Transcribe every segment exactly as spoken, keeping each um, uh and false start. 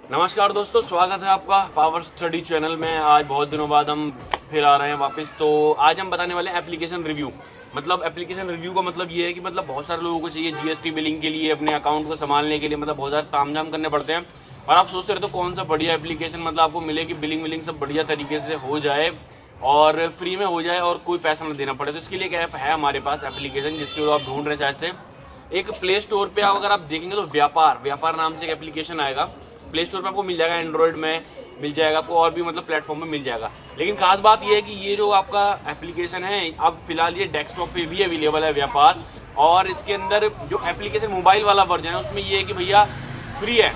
नमस्कार दोस्तों, स्वागत है आपका पावर स्टडी चैनल में। आज बहुत दिनों बाद हम फिर आ रहे हैं वापस। तो आज हम बताने वाले हैं एप्लीकेशन रिव्यू। मतलब एप्लीकेशन रिव्यू का मतलब ये है कि मतलब बहुत सारे लोगों को चाहिए जीएसटी बिलिंग के लिए, अपने अकाउंट को संभालने के लिए, मतलब बहुत सारे तामझाम करने पड़ते हैं और आप सोचते रहते हो कौन सा बढ़िया एप्लीकेशन मतलब आपको मिले कि बिलिंग विलिंग सब बढ़िया तरीके से हो जाए और फ्री में हो जाए और कोई पैसा ना देना पड़े। तो इसके लिए एक ऐप है हमारे पास एप्लीकेशन, जिसके आप ढूंढ रहे हैं शायद से। एक प्ले स्टोर पे अगर आप देखेंगे तो व्यापार व्यापार नाम से एक एप्लीकेशन आएगा। प्ले स्टोर पे आपको मिल जाएगा, एंड्रॉइड में मिल जाएगा आपको, और भी मतलब प्लेटफॉर्म में मिल जाएगा। लेकिन खास बात यह है कि ये जो आपका एप्लीकेशन है अब फिलहाल ये डेस्कटॉप पे भी अवेलेबल है व्यापार। और इसके अंदर जो एप्लीकेशन मोबाइल वाला वर्जन है उसमें ये है कि भैया फ्री है।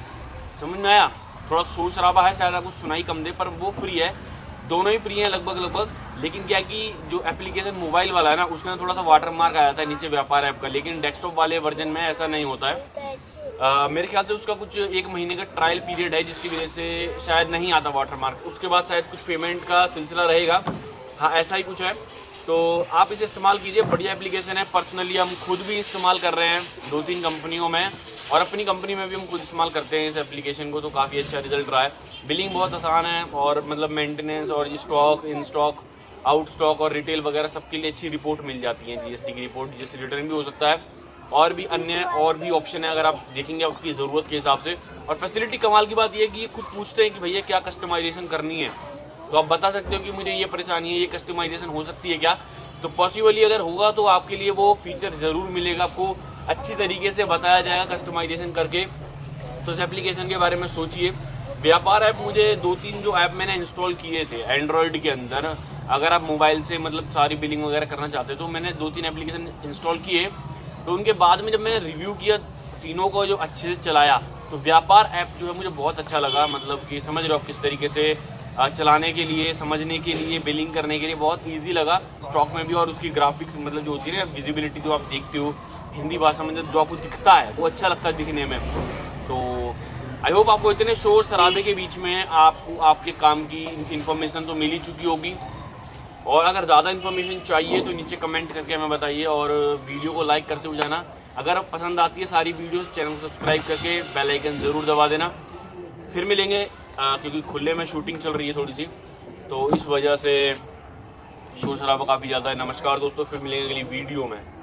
समझ में आया? थोड़ा शोर शराबा है, शायद आपको सुनाई कम दे, पर वो फ्री है। दोनों ही फ्री हैं लगभग लगभग। लेकिन क्या कि जो एप्लीकेशन मोबाइल वाला है ना, उसमें थोड़ा सा वाटर मार्क आ जाता है नीचे व्यापार ऐप का। लेकिन डेस्कटॉप वाले वर्जन में ऐसा नहीं होता है। आ, मेरे ख्याल से उसका कुछ एक महीने का ट्रायल पीरियड है, जिसकी वजह से शायद नहीं आता वाटर मार्क। उसके बाद शायद कुछ पेमेंट का सिलसिला रहेगा। हाँ, ऐसा ही कुछ है। तो आप इसे इस्तेमाल कीजिए, बढ़िया एप्लीकेशन है। पर्सनली हम खुद भी इस्तेमाल कर रहे हैं दो तीन कंपनियों में, और अपनी कंपनी में भी हम खुद इस्तेमाल करते हैं इस एप्लीकेशन को। तो काफ़ी अच्छा रिजल्ट रहा है। बिलिंग बहुत आसान है और मतलब मेंटेनेंस और stock, in stock, out stock और रिटेल वगैरह सबके लिए अच्छी रिपोर्ट मिल जाती है। जीएसटी की रिपोर्ट, जिससे रिटर्न भी हो सकता है, और भी अन्य और भी ऑप्शन है अगर आप देखेंगे आपकी ज़रूरत के हिसाब से। और फैसिलिटी कमाल की बात यह है कि ये खुद पूछते हैं कि भैया क्या कस्टमाइजेशन करनी है, तो आप बता सकते हो कि मुझे ये परेशानी है, ये कस्टमाइजेशन हो सकती है क्या। तो पॉसिबली अगर होगा तो आपके लिए वो फीचर ज़रूर मिलेगा, आपको अच्छी तरीके से बताया जाएगा कस्टमाइजेशन करके। तो इस एप्लीकेशन के बारे में सोचिए। व्यापार ऐप, मुझे दो तीन जो ऐप मैंने इंस्टॉल किए थे एंड्रॉयड के अंदर, अगर आप मोबाइल से मतलब सारी बिलिंग वगैरह करना चाहते तो मैंने दो तीन एप्लीकेशन इंस्टॉल किए। तो उनके बाद में जब मैंने रिव्यू किया तीनों को जो अच्छे से चलाया, तो व्यापार ऐप जो है मुझे बहुत अच्छा लगा। मतलब कि समझ रहे हो आप किस तरीके से चलाने के लिए, समझने के लिए, बिलिंग करने के लिए बहुत इजी लगा स्टॉक में भी। और उसकी ग्राफिक्स मतलब जो होती है ना, विजिबिलिटी जो आप देखते हो हिंदी भाषा में जो आपको दिखता है वो अच्छा लगता है दिखने में। तो आई होप आपको इतने शोर शराबे के बीच में आपको आपके काम की इन्फॉर्मेशन तो मिल ही चुकी होगी। और अगर ज़्यादा इन्फॉर्मेशन चाहिए तो नीचे कमेंट करके हमें बताइए, और वीडियो को लाइक करते हुए जाना। अगर पसंद आती है सारी वीडियोस, चैनल को सब्सक्राइब करके बेल आइकन ज़रूर दबा देना। फिर मिलेंगे, आ, क्योंकि खुले में शूटिंग चल रही है थोड़ी सी, तो इस वजह से शोर शराबा काफ़ी ज़्यादा है। नमस्कार दोस्तों, फिर मिलेंगे अगली वीडियो में।